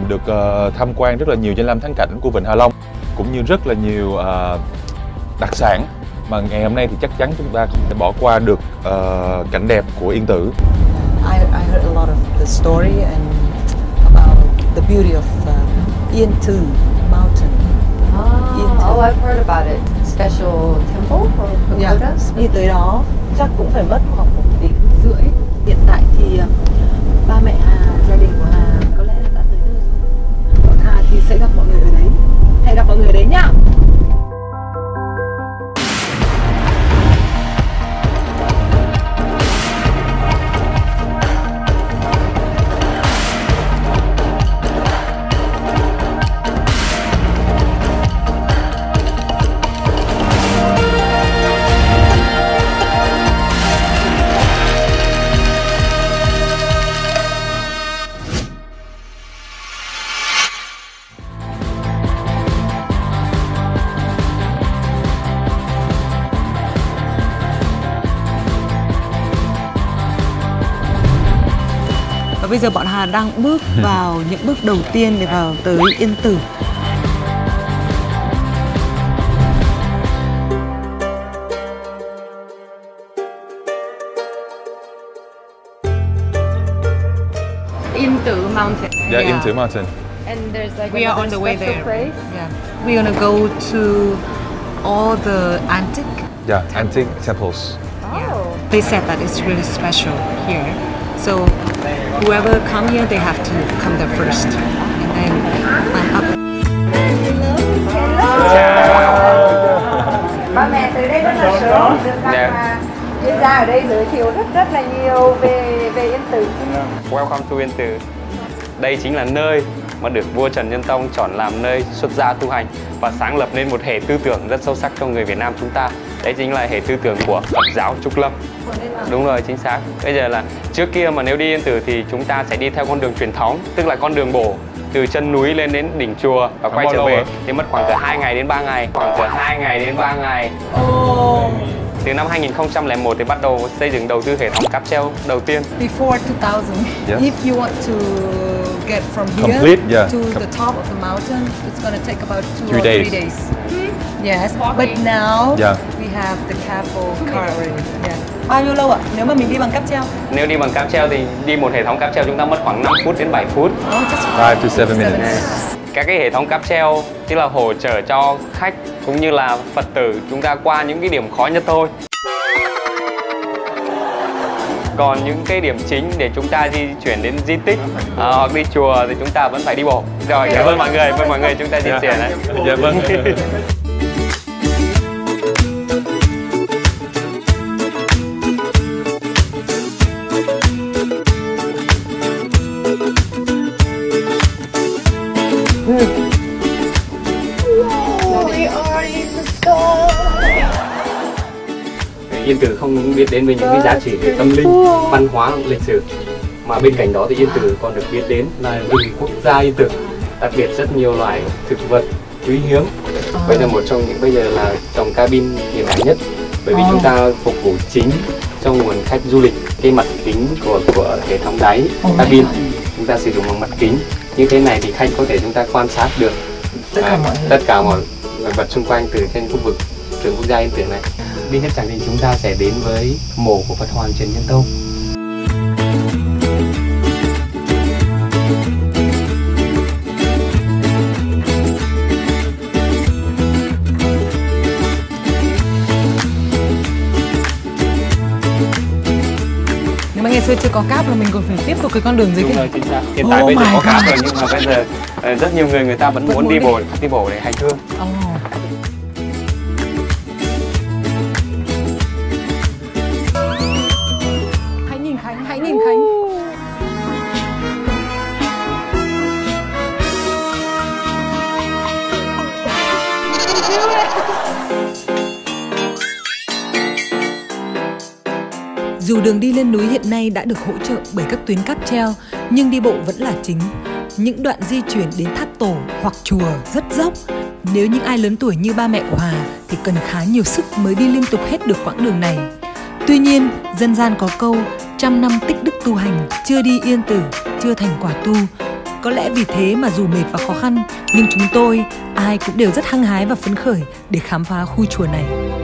được tham quan rất là nhiều danh lam thắng cảnh của Vịnh Hạ Long, cũng như rất là nhiều đặc sản mà ngày hôm nay thì chắc chắn chúng ta không thể bỏ qua được cảnh đẹp của Yên Tử. I heard a lot of the story and about the beauty of Yên Tử mountain. Oh, I've heard about it. Special temple for pagodas. Đi tới đó chắc cũng phải mất khoảng 1 tiếng rưỡi. Hiện tại thì ba mẹ Hà, gia đình của Hà có lẽ là đã tới nơi rồi. Bọn Hà thì sẽ gặp mọi người ở đấy. Hẹn gặp mọi người ở đấy nhá. Bây giờ bọn Hà đang bước vào những bước đầu tiên để vào tới Yên Tử. Yên Tử Mountain. Yeah, Yên Tử Mountain. And there's like We are on the way there. place. Yeah. We're gonna go to all the antique. Yeah, antique temples. Oh. They said that it's really special here. So whoever come here, they have to come there first, and then climb up. Ba mẹ tới đây rất là sớm, được các chuyên gia ở đây giới thiệu rất là nhiều về Yên Tử. Welcome to Yên Tử. Đây chính là nơi mà được vua Trần Nhân Tông chọn làm nơi xuất gia tu hành và sáng lập nên một hệ tư tưởng rất sâu sắc cho người Việt Nam chúng ta. Đấy chính là hệ tư tưởng của Phật giáo Trúc Lâm. Đúng rồi, chính xác. Bây giờ là trước kia mà nếu đi Yên Tử thì chúng ta sẽ đi theo con đường truyền thống, tức là con đường bổ từ chân núi lên đến đỉnh chùa và quay trở về thì mất khoảng từ 2 ngày đến 3 ngày. Từ năm 2001 thì bắt đầu xây dựng đầu tư hệ thống cáp treo đầu tiên. Before 2000, Yeah. if you want to get from here Complete, yeah. to the top of the mountain, it's gonna take about 2 3 or 3 days. Yes, but now Yeah. we have the cable car already. Yeah. Bao nhiêu lâu ạ? Nếu mà mình đi bằng cáp treo? Nếu đi bằng cáp treo thì đi một hệ thống cáp treo chúng ta mất khoảng 5 phút đến 7 phút. 5 to 7 minutes. Các cái hệ thống cáp treo tức là hỗ trợ cho khách cũng như là Phật tử chúng ta qua những cái điểm khó nhất thôi. Còn những cái điểm chính để chúng ta di chuyển đến di tích hoặc đi chùa thì chúng ta vẫn phải đi bộ. Rồi, cảm ơn mọi người, chúng ta di chuyển đấy. Dạ vâng. Yên Tử không biết đến với những cái giá trị về tâm linh, văn hóa, lịch sử, mà bên cạnh đó thì Yên Tử còn được biết đến là rừng quốc gia Yên Tử, đặc biệt rất nhiều loài thực vật quý hiếm. Bây giờ một trong những bây giờ là trồng cabin hiện đại nhất, bởi vì chúng ta phục vụ chính cho nguồn khách du lịch. Cái mặt kính của hệ thống đáy cabin chúng ta sử dụng bằng mặt kính như thế này thì khách có thể chúng ta quan sát được tất cả mọi vật xung quanh từ trên khu vực rừng quốc gia Yên Tử này. Đi hết chặng thì chúng ta sẽ đến với mộ của Phật Hoàng Trần Nhân Tông. Nếu mà ngày xưa chưa có cáp là mình còn phải tiếp tục cái con đường dưới kia. Đúng rồi, chính xác. Hiện tại bây giờ có cáp rồi nhưng mà bây giờ rất nhiều người ta vẫn muốn đi bộ để hành hương. Hãy nhìn Khánh. Dù đường đi lên núi hiện nay đã được hỗ trợ bởi các tuyến cáp treo, nhưng đi bộ vẫn là chính. Những đoạn di chuyển đến tháp tổ hoặc chùa rất dốc. Nếu những ai lớn tuổi như ba mẹ của Hà thì cần khá nhiều sức mới đi liên tục hết được quãng đường này. Tuy nhiên, dân gian có câu trăm năm tích đức tu hành, chưa đi Yên Tử, chưa thành quả tu. Có lẽ vì thế mà dù mệt và khó khăn, nhưng chúng tôi ai cũng đều rất hăng hái và phấn khởi để khám phá khu chùa này.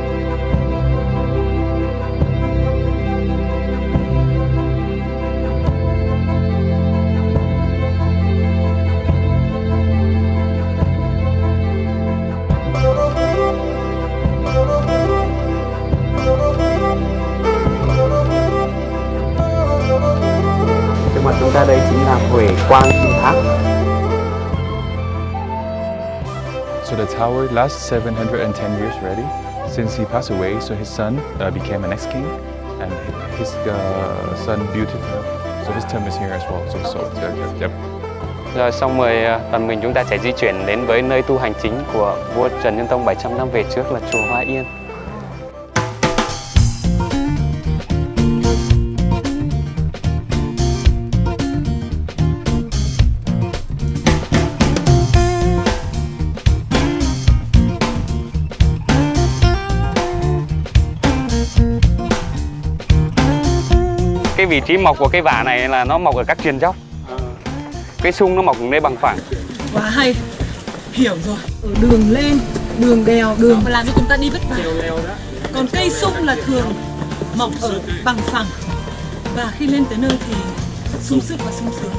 Trước mặt chúng ta đây chính là Huệ Quang Kim Tháp. So the tower lasts 710 years already. Since he passed away, so his son became the next king, and his son built it. So his tomb is here as well. Yep. Rồi xong rồi đoàn mình chúng ta sẽ di chuyển đến với nơi tu hành chính của vua Trần Nhân Tông 700 năm về trước là chùa Hoa Yên. Cái vị trí mọc của cây vả này là nó mọc ở các triền dốc. Cái sung nó mọc ở đây bằng phẳng. Quá hay, hiểu rồi. Ở đường lên, đường đèo, đường mà làm cho chúng ta đi vất vả. Còn cây sung là thường mọc ở bằng phẳng, và khi lên tới nơi thì sung sức và sung sướng.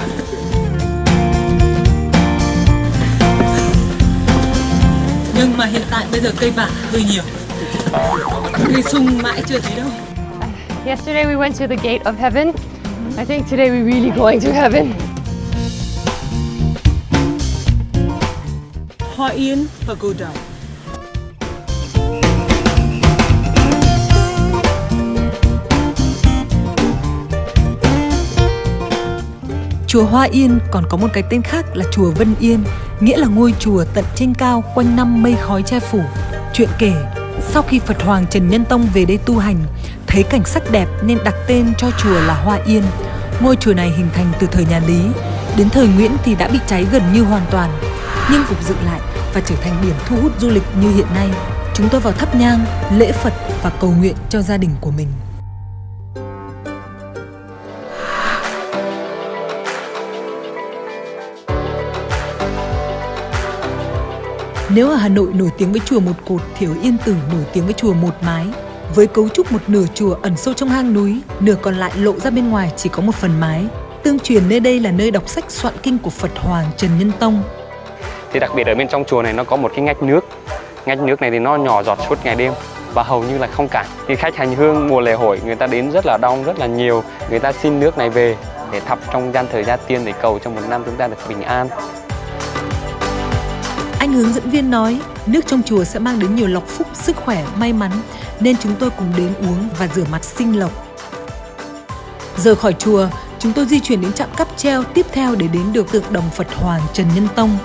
Nhưng mà hiện tại bây giờ cây vả hơi nhiều, cây sung mãi chưa thấy đâu. Yesterday we went to the gate of heaven. I think today we're really going to heaven. Hoa Yên Pagoda. Chùa Hoa Yên còn có một cái tên khác là chùa Vân Yên, nghĩa là ngôi chùa tận trên cao quanh năm mây khói che phủ. Chuyện kể, sau khi Phật Hoàng Trần Nhân Tông về đây tu hành, thấy cảnh sắc đẹp nên đặt tên cho chùa là Hoa Yên. Ngôi chùa này hình thành từ thời nhà Lý, đến thời Nguyễn thì đã bị cháy gần như hoàn toàn, nhưng phục dựng lại và trở thành điểm thu hút du lịch như hiện nay. Chúng tôi vào thắp nhang, lễ Phật và cầu nguyện cho gia đình của mình. Nếu ở Hà Nội nổi tiếng với chùa một cột thì ở Yên Tử nổi tiếng với chùa một mái. Với cấu trúc một nửa chùa ẩn sâu trong hang núi, nửa còn lại lộ ra bên ngoài chỉ có một phần mái. Tương truyền nơi đây là nơi đọc sách soạn kinh của Phật Hoàng Trần Nhân Tông. Thì đặc biệt ở bên trong chùa này nó có một cái ngách nước. Ngách nước này thì nó nhỏ giọt suốt ngày đêm và hầu như là không cạn. Thì khách hành hương mùa lễ hội người ta đến rất là đông, rất là nhiều. Người ta xin nước này về để thắp trong gian thời gia tiên để cầu cho một năm chúng ta được bình an. Anh hướng dẫn viên nói nước trong chùa sẽ mang đến nhiều lộc phúc, sức khỏe, may mắn, nên chúng tôi cùng đến uống và rửa mặt sinh lộc. Rời khỏi chùa, chúng tôi di chuyển đến trạm cáp treo tiếp theo để đến được tượng đồng Phật Hoàng Trần Nhân Tông.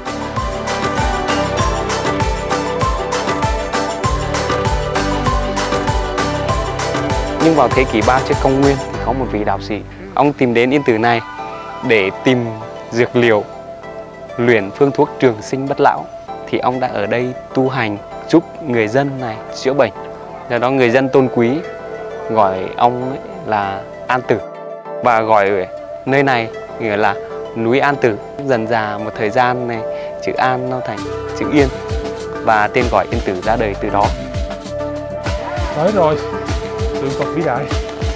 Nhưng vào thế kỷ 3 trước công nguyên thì có một vị đạo sĩ, ông tìm đến Yên Tử này để tìm dược liệu, luyện phương thuốc trường sinh bất lão. Thì ông đã ở đây tu hành giúp người dân này chữa bệnh. Do đó người dân tôn quý gọi ông là An Tử và gọi nơi này nghĩa là núi An Tử. Dần dà một thời gian này chữ An nó thành chữ Yên và tên gọi Yên Tử ra đời từ đó. Tới rồi, tượng Phật vĩ đại.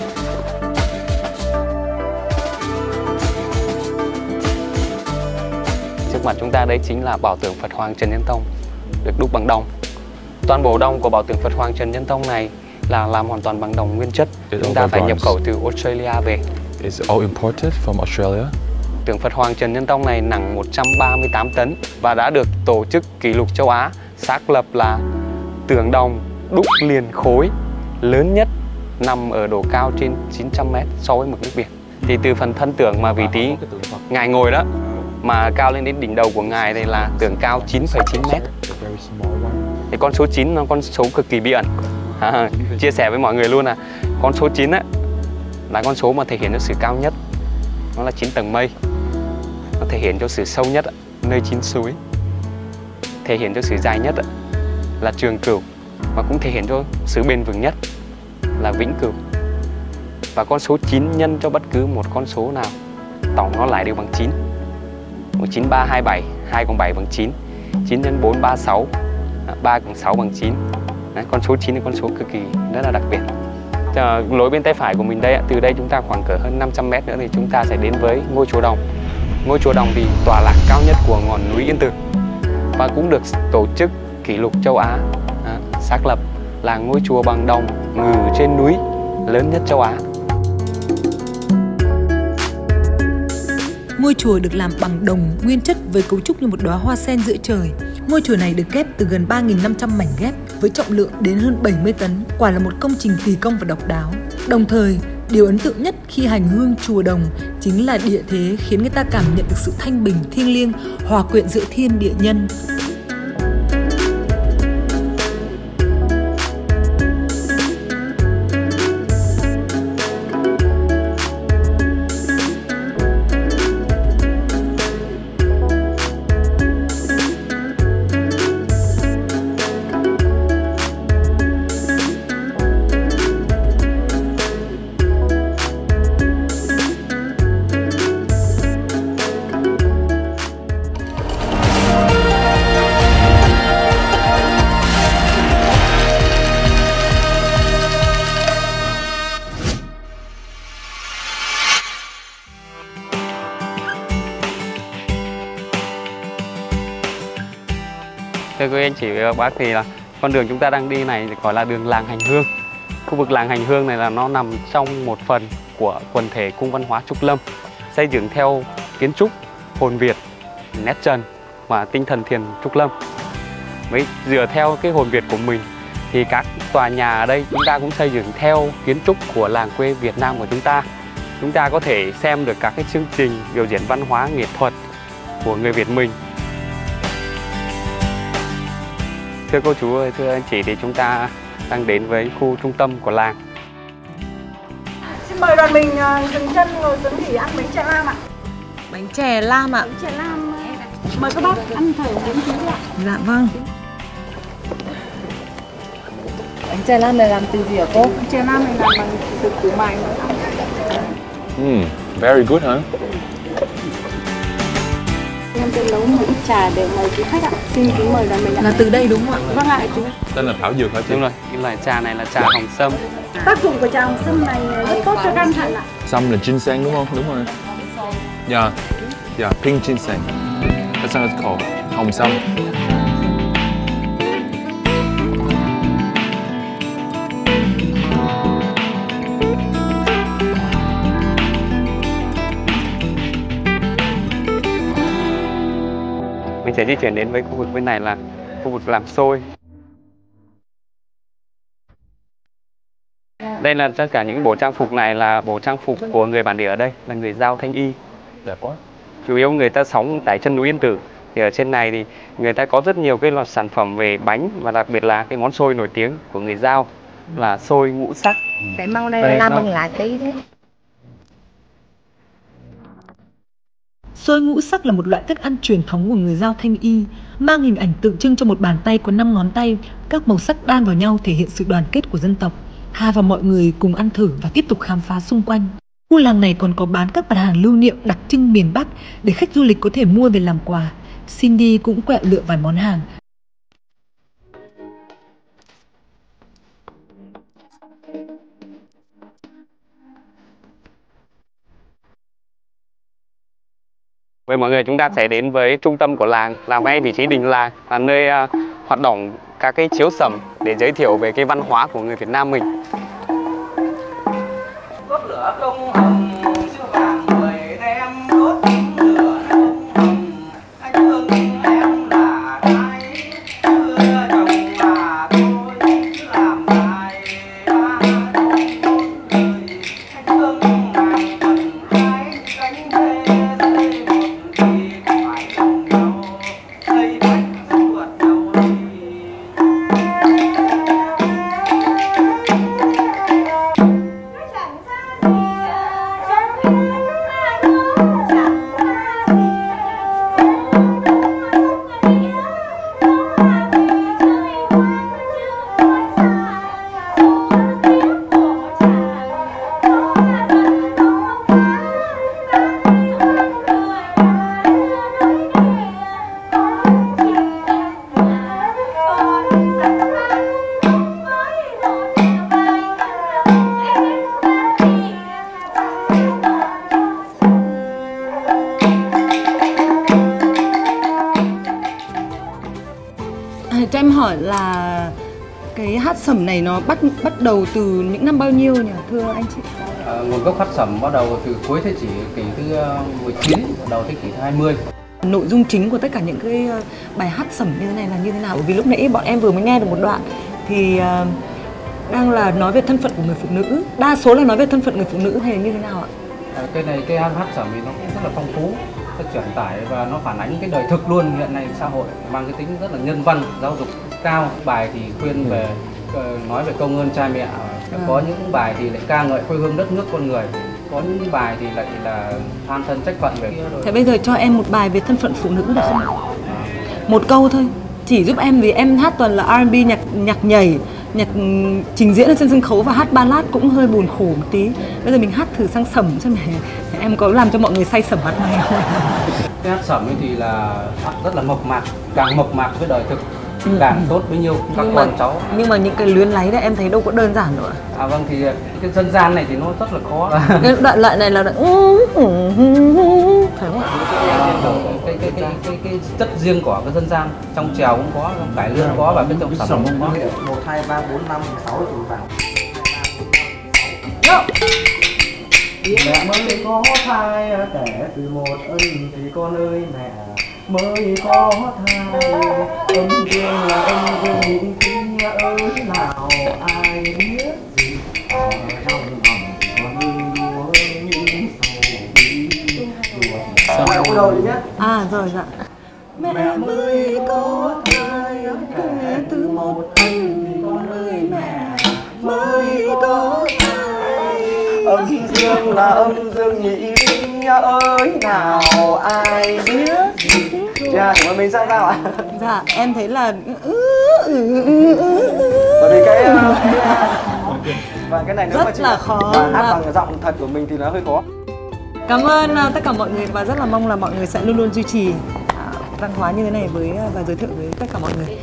Trước mặt chúng ta đấy chính là bảo tượng Phật Hoàng Trần Nhân Tông được đúc bằng đồng. Toàn bộ đồng của bảo tượng Phật Hoàng Trần Nhân Tông này là làm hoàn toàn bằng đồng nguyên chất. Chúng ta phải nhập khẩu từ Australia về. It's all imported from Australia. Tượng Phật Hoàng Trần Nhân Tông này nặng 138 tấn và đã được tổ chức kỷ lục châu Á xác lập là tượng đồng đúc liền khối lớn nhất nằm ở độ cao trên 900 m so với mực nước biển. Thì từ phần thân tượng mà vị trí ngài ngồi đó mà cao lên đến đỉnh đầu của ngài đây là tượng cao 9,9 m. Thì con số 9 là con số cực kỳ bí ẩn. Chia sẻ với mọi người luôn là con số 9 á là con số mà thể hiện cho sự cao nhất. Nó là 9 tầng mây. Nó thể hiện cho sự sâu nhất nơi 9 suối. Thể hiện cho sự dài nhất là Trường Cửu. Và cũng thể hiện cho sự bền vững nhất là Vĩnh Cửu. Và con số 9 nhân cho bất cứ một con số nào tổng nó lại đều bằng 9. 9327, 2 cộng 7 bằng 9, 9 x 4 36, 3 cộng 6 bằng 9. Đấy, con số 9 là con số cực kỳ rất là đặc biệt. Lối bên tay phải của mình đây, từ đây chúng ta khoảng cỡ hơn 500 mét nữa thì chúng ta sẽ đến với ngôi chùa Đồng. Ngôi chùa Đồng thì tọa lạc cao nhất của ngọn núi Yên Tử và cũng được tổ chức kỷ lục châu Á xác lập là ngôi chùa bằng đồng ngự trên núi lớn nhất châu Á. Ngôi chùa được làm bằng đồng nguyên chất với cấu trúc như một đóa hoa sen giữa trời. Ngôi chùa này được ghép từ gần 3.500 mảnh ghép với trọng lượng đến hơn 70 tấn. Quả là một công trình kỳ công và độc đáo. Đồng thời, điều ấn tượng nhất khi hành hương chùa Đồng chính là địa thế khiến người ta cảm nhận được sự thanh bình, thiêng liêng, hòa quyện giữa thiên địa nhân. Thưa quý anh chị và các bác, thì là con đường chúng ta đang đi này gọi là đường làng Hành Hương. Khu vực làng Hành Hương này là nó nằm trong một phần của quần thể Cung văn hóa Trúc Lâm, xây dựng theo kiến trúc hồn Việt, nét trần và tinh thần thiền Trúc Lâm. Với dựa theo cái hồn Việt của mình thì các tòa nhà ở đây chúng ta cũng xây dựng theo kiến trúc của làng quê Việt Nam của chúng ta. Chúng ta có thể xem được các cái chương trình biểu diễn văn hóa nghệ thuật của người Việt mình. Thưa cô chú ơi, thưa anh chị, thì chúng ta đang đến với khu trung tâm của làng. Xin mời đoàn mình dừng chân ngồi xuống nghỉ ăn bánh chè lam ạ. Bánh chè lam ạ. Bánh chè lam. Mời các bác ăn thử miếng tí ạ. Dạ vâng. Bánh chè lam này làm từ gì hả cô? Bánh chè lam này làm bằng từ củ mài. Very good, huh? Em sẽ nấu một ít trà để mời quý khách ạ. Xin kính mời đoàn mình ạ. Là từ đây đúng không ạ? Vâng ạ chú. Tên là thảo dược hả chị? Đúng rồi, cái loại trà này là trà hồng sâm. Tác dụng của trà hồng sâm này rất tốt cho gan thận ạ. Sâm là ginseng đúng không? Đúng rồi. Yeah, pink ginseng. That's what it's called. Hồng sâm. Mình sẽ di chuyển đến với khu vực bên này là khu vực làm xôi. Đây là tất cả những bộ trang phục này là bộ trang phục của người bản địa ở đây, là người Dao Thanh Y. Đẹp quá. Chủ yếu người ta sống tại chân núi Yên Tử. Thì ở trên này thì người ta có rất nhiều cái loại sản phẩm về bánh, và đặc biệt là cái món xôi nổi tiếng của người Dao là xôi ngũ sắc. Cái màu này làm bằng lá cây thế. Xôi ngũ sắc là một loại thức ăn truyền thống của người Dao Thanh Y, mang hình ảnh tượng trưng cho một bàn tay có 5 ngón tay, các màu sắc đan vào nhau thể hiện sự đoàn kết của dân tộc. Hà và mọi người cùng ăn thử và tiếp tục khám phá xung quanh. Khu làng này còn có bán các mặt hàng lưu niệm đặc trưng miền Bắc để khách du lịch có thể mua về làm quà. Cindy cũng quẹo lựa vài món hàng. Với mọi người, chúng ta sẽ đến với trung tâm của làng, là ngay vị trí đình làng, là nơi hoạt động các cái chiếu sẩm để giới thiệu về cái văn hóa của người Việt Nam mình. Đốt lửa công hồng siêu vàng người đem đốt lửa công hồng, anh thương em là ai chưa chồng mà tôi cứ làm dài ba bốn đời, anh thương nàng cần ai cánh thê dây một thì phải chồng nhau dây bách ruột nhau đi. Cho em hỏi là cái hát sẩm này nó bắt đầu từ những năm bao nhiêu nhỉ, thưa anh chị? Nguồn gốc hát sẩm bắt đầu từ cuối thế kỷ thứ 19, đầu thế kỷ thứ 20. Nội dung chính của tất cả những cái bài hát sẩm như thế này là như thế nào? Vì lúc nãy bọn em vừa mới nghe được một đoạn thì đang là nói về thân phận của người phụ nữ, đa số là nói về thân phận người phụ nữ hay là như thế nào ạ? Cái hát sẩm thì nó cũng rất là phong phú, rất truyền tải và nó phản ánh cái đời thực luôn. Hiện nay xã hội mang cái tính rất là nhân văn, giáo dục cao. Bài thì khuyên về nói về công ơn cha mẹ, có những bài thì lại ca ngợi quê hương đất nước con người, có những bài thì lại là than thân trách phận về. Thế bây giờ cho em một bài về thân phận phụ nữ được không ạ? Một câu thôi, chỉ giúp em vì em hát toàn là R&B, nhạc nhảy, nhạc trình diễn ở trên sân khấu và hát ballad cũng hơi buồn khổ một tí. Bây giờ mình hát thử sang sẩm xem này, em có làm cho mọi người say sẩm hát này không? Cái hát sẩm ấy thì là rất là mộc mạc, càng mộc mạc với đời thực càng tốt bấy nhiêu các con cháu. Nhưng mà những cái luyến láy đấy em thấy đâu có đơn giản nữa. Vâng, thì cái dân gian này thì nó rất là khó. Cái đoạn lại này là phải không ạ? Cái chất riêng của cái dân gian, trong chèo cũng có, trong cải lương có và cái trong sẩm cũng có. 1, 2, 3, 4, 5, 6 rồi vào. Mẹ mới có thai đẻ từ một ân thì con ơi mẹ mới có thai. Âm dương là âm dương nhị tinh ơi nào ai biết gì. Ở trong lòng con ơi đùa những sầu bi. Đâu nhé. Rồi dạ. Mẹ mới có thai đẻ từ một ân thì con ơi mẹ mới có thai. Âm dương là âm dương nhị tinh ơi nào ai biết gì. Dạ, cảm ơn mình sao ạ? Dạ, em thấy là bởi vì và cái này nếu rất mà chỉ là khó hát bằng giọng thật của mình thì nó hơi khó. Cảm ơn tất cả mọi người và rất là mong là mọi người sẽ luôn luôn duy trì văn hóa như thế này và giới thiệu với tất cả mọi người.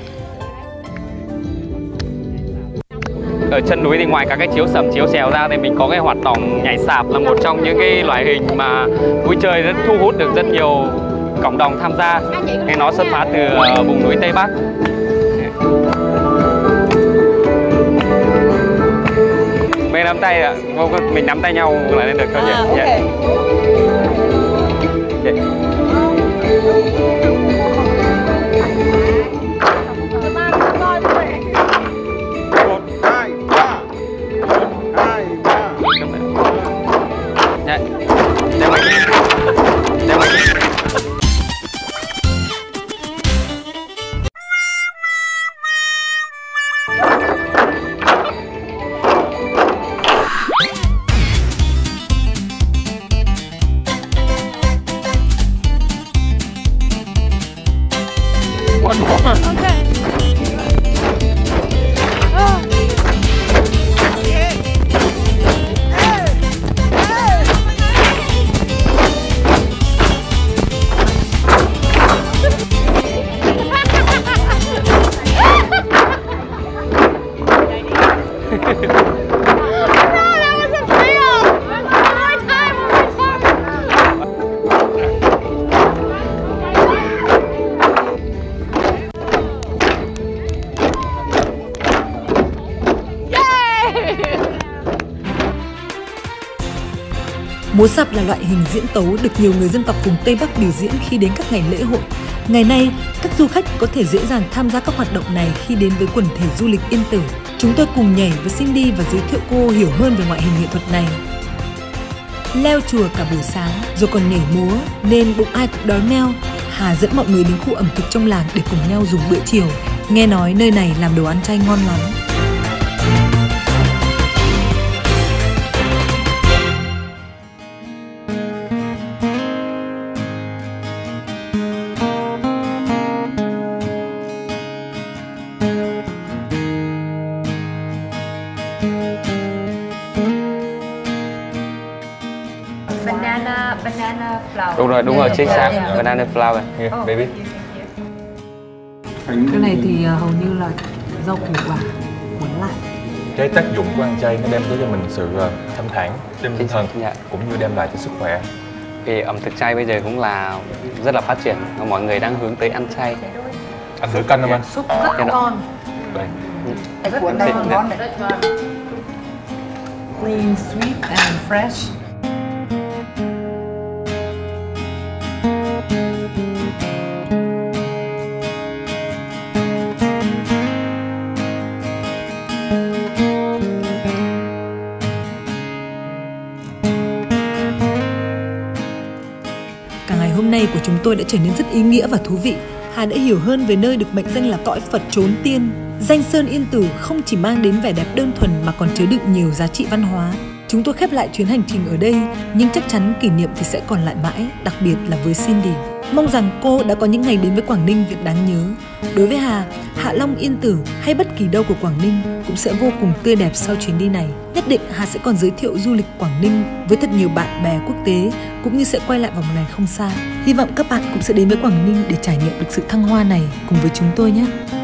Ở chân núi thì ngoài các cái chiếu sẩm, chiếu xèo ra thì mình có cái hoạt động nhảy sạp là một trong những cái loại hình mà vui chơi rất thu hút được rất nhiều cộng đồng tham gia. Cái nó xuất phát từ vùng núi Tây Bắc. Bên nắm tay ạ, mình nắm tay nhau là lên được thôi nhỉ? Okay. Múa sạp là loại hình diễn tấu được nhiều người dân tộc vùng Tây Bắc biểu diễn khi đến các ngày lễ hội. Ngày nay, các du khách có thể dễ dàng tham gia các hoạt động này khi đến với quần thể du lịch Yên Tử. Chúng tôi cùng nhảy với Cindy và giới thiệu cô hiểu hơn về ngoại hình nghệ thuật này. Leo chùa cả buổi sáng rồi còn nhảy múa nên bụng ai cũng đói meo. Hà dẫn mọi người đến khu ẩm thực trong làng để cùng nhau dùng bữa chiều. Nghe nói nơi này làm đồ ăn chay ngon lắm. Banana flower. Đúng rồi, chính xác. Banana flower. Here, baby. Cái này thì hầu như là rau củ quả cuốn lại. Cái tác dụng của ăn chay nó đem tới cho mình sự thanh thản trên tinh thần, cũng như đem lại cho sức khỏe. Vì ẩm thực chay bây giờ cũng là rất là phát triển, mọi người đang hướng tới ăn chay. Ăn với canh không anh? Súp rất ngon. Đây. Cái cuốn này ngon này. Clean, sweet and fresh. Cả ngày hôm nay của chúng tôi đã trở nên rất ý nghĩa và thú vị. Hà đã hiểu hơn về nơi được mệnh danh là cõi Phật trốn tiên. Danh Sơn Yên Tử không chỉ mang đến vẻ đẹp đơn thuần mà còn chứa đựng nhiều giá trị văn hóa. Chúng tôi khép lại chuyến hành trình ở đây, nhưng chắc chắn kỷ niệm thì sẽ còn lại mãi, đặc biệt là với Cindy. Mong rằng cô đã có những ngày đến với Quảng Ninh việc đáng nhớ. Đối với Hà, Hạ Long, Yên Tử hay bất kỳ đâu của Quảng Ninh cũng sẽ vô cùng tươi đẹp sau chuyến đi này. Nhất định Hà sẽ còn giới thiệu du lịch Quảng Ninh với thật nhiều bạn bè quốc tế, cũng như sẽ quay lại vào một ngày không xa. Hy vọng các bạn cũng sẽ đến với Quảng Ninh để trải nghiệm được sự thăng hoa này cùng với chúng tôi nhé.